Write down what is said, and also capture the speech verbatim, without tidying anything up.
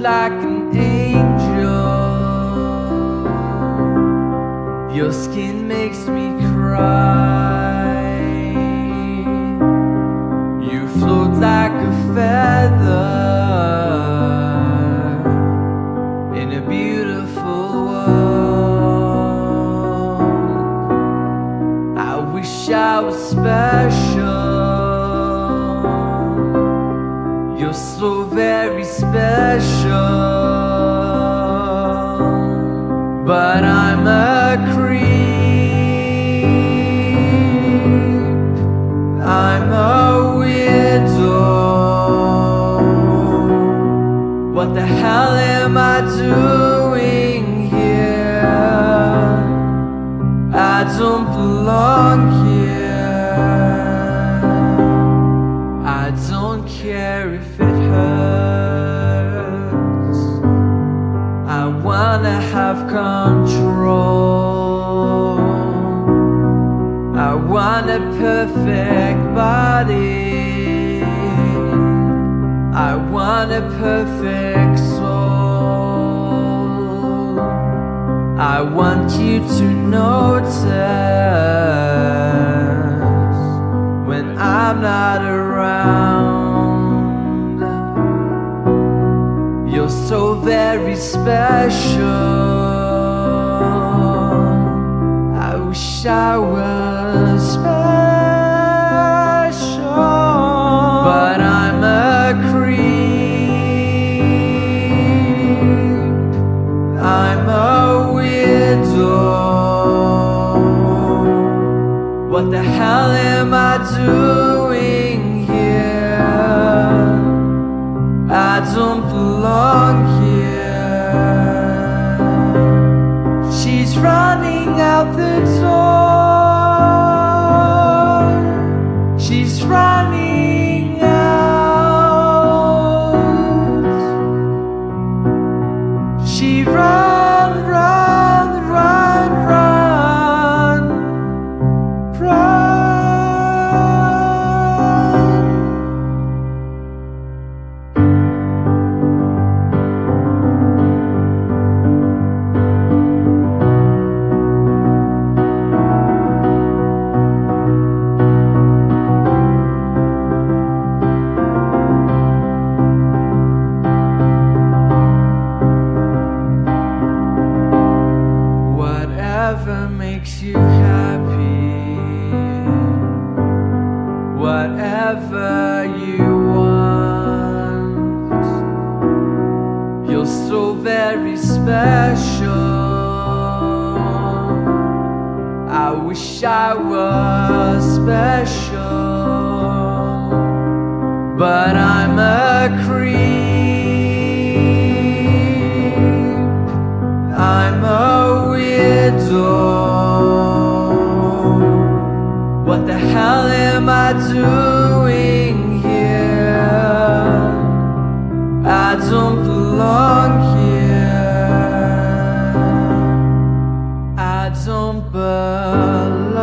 like an angel. Your skin makes me cry. You float like a feather in a beautiful world. I wish I was special. You're so very special, but I'm a creep. I'm a weirdo. What the hell am I doing here? I don't belong here. I don't care if it hurts. I wanna have control. I want a perfect body. I want a perfect soul. I want you to notice when I'm not around. You're so very special. I wish I was special, but I'm a creep. I'm a weirdo. What the hell am I doing here? I don't belong here. She's running out the door. She's running out. She run, run, run, run, run. Whatever makes you happy, whatever you want. You're so very special. I wish I was special, but I'm a creep. I'm a weirdo. What the hell am I doing here? I don't belong here. I don't belong.